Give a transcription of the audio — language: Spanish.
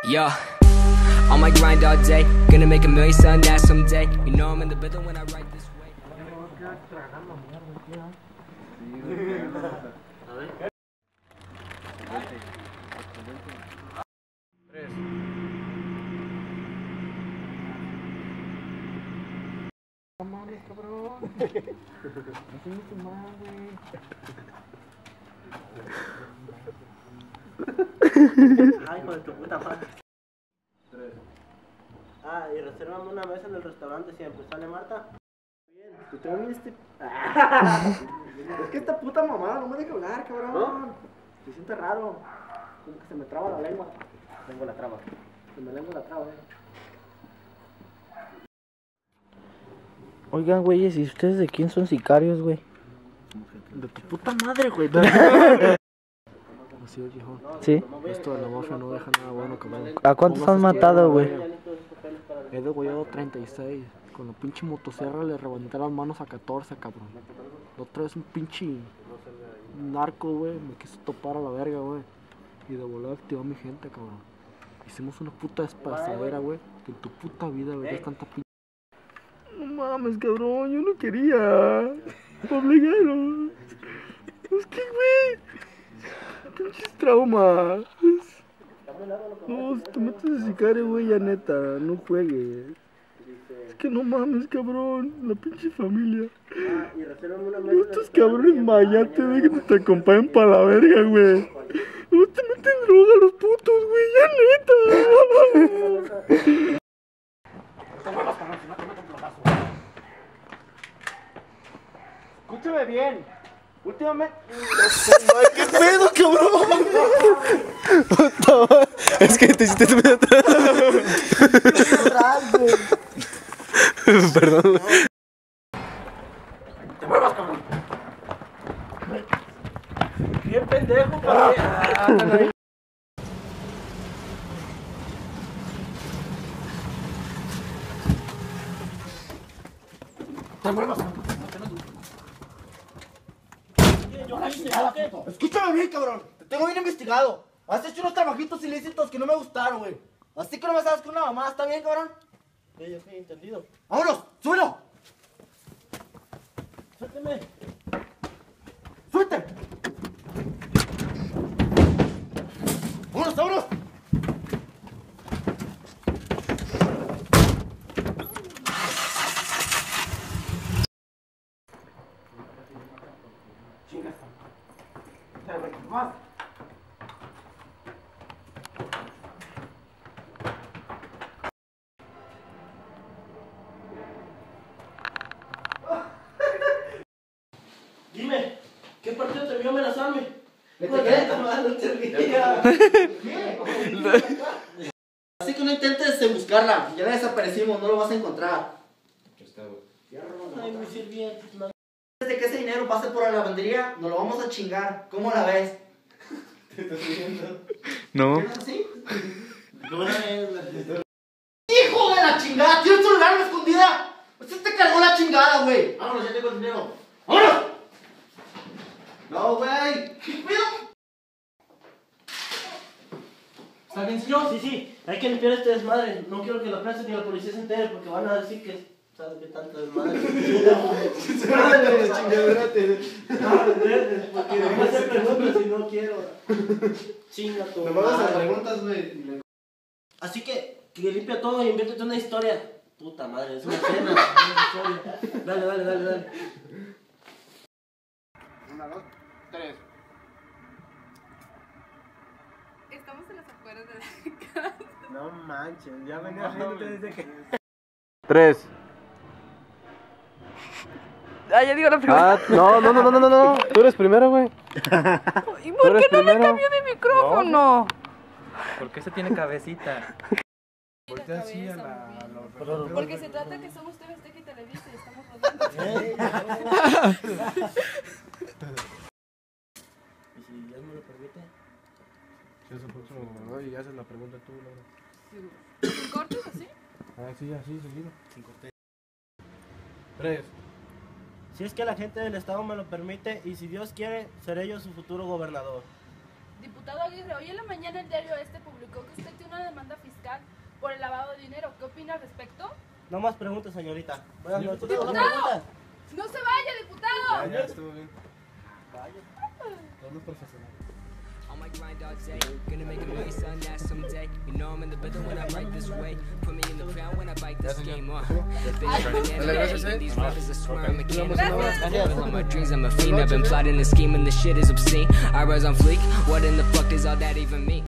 Yeah, on my grind all day, gonna make a million son that someday. You know I'm in the building when I write this way. No mames, cabrón. Así no se mal, güey. Ay, hijo de tu puta madre. 3. Ah, y resérvame una mesa en el restaurante siempre. ¿Sale, Marta? Bien. ¿Tú te viniste? Es que esta puta mamada no me deja hablar, cabrón. ¿No? Se siente raro. Como que se me traba la lengua. Tengo la traba. Se me lengua la traba, Oigan, güeyes, ¿y ustedes de quién son sicarios, güey? De tu puta madre, güey. Así es, viejo. ¿Sí? Esto de la mafia no deja nada bueno, cabrón. ¿A cuántos han matado, güey? He degollado 36. Con la pinche motosierra le reventé las manos a 14, cabrón. La otra vez un pinche narco, güey, me quiso topar a la verga, güey. Y de volada activó a mi gente, cabrón. Hicimos una puta despazadera, güey. Que en tu puta vida verías tanta pinche. No mames, cabrón, yo no quería. Me obligaron. Es que, güey. Pinches traumas. No, si te metes de sicario, güey, ya neta, no juegues. Es que no mames, cabrón, la pinche familia. Y resérvame una mesa. Estos cabrones mayates, güey, que te acompañan para la verga, güey. No te meten droga los putos, güey, ya neta. Escúchame bien. Últimamente. ¿Qué pedo, cabrón? Es que te hiciste Perdón. Te muevas, cabrón. Bien pendejo, cabrón. Te muevas, cabrón. Escúchame bien, cabrón. Te tengo bien investigado. Has hecho unos trabajitos ilícitos que no me gustaron, güey. Así que no me sabes con una mamá. ¿Está bien, cabrón? Sí, yo sí, entendido. ¡Vámonos! ¡Súbelo! Suélteme. ¡Suelte! ¡Vámonos, vámonos! Chingas. Más. Dime, ¿qué partido te vio amenazarme? ¡Me te quedé tomando, no te rías! Así que no intentes buscarla. Ya la desaparecimos, no lo vas a encontrar. Ay, mi sirviente. Desde que ese dinero pase por la lavandería, nos lo vamos a chingar. ¿Cómo la ves? Te estás viendo. No. ¿Es así? No es. ¡Hijo de la chingada! ¿Tienes tu lugar escondida? Usted te cargó la chingada, güey. Vámonos, ya tengo el dinero. ¡Vámonos! No, güey. ¿Qué pedo? ¿Está bien, señor? Sí, sí, hay que limpiar este desmadre. No quiero que la prensa ni la policía se entere porque van a decir que sabe que tanta desmadre. Porque me van a hacer preguntas y no quiero. Chinga tu madre. preguntas, güey. Así que limpia todo y inviértete una historia. Puta madre, es una pena. Es una historia. Dale. 1, 2, 3. Estamos en las afueras de la casa. No manches, ya venía haciéndote desde que. 3. Ah, ya digo la pregunta. Ah, no. Tú eres primero, güey. ¿Y por eres qué no me primero. cambió de micrófono? Porque ese tiene cabecita. Voltea así a porque se trata que somos TV Azteca y Televisa y estamos rodando. ¿Y si Dios me lo permite? Si es el próximo gobernador y haces la pregunta tú, Laura. ¿Sin cortes así? Ah, sí, así, seguido. 3. Si es que la gente del estado me lo permite y si Dios quiere, seré yo su futuro gobernador. Diputado Aguirre, hoy en la mañana el diario Este publicó que usted tiene una demanda fiscal por el lavado de dinero. ¿Qué opina al respecto? No más preguntas, señorita. Buenas noches. ¡Diputado! No preguntas. ¡No se vaya, diputado! Ya estuvo bien. Todos profesionales. On my grind all day, gonna make a million son that someday. You know I'm in the rhythm when I write this way. Put me in the crown when I bite this game. These rappers, I swear I'm a king. All my dreams, I'm a fiend. I've been plotting and scheming. This shit is obscene. I rise on fleek. What in the fuck does all that even mean?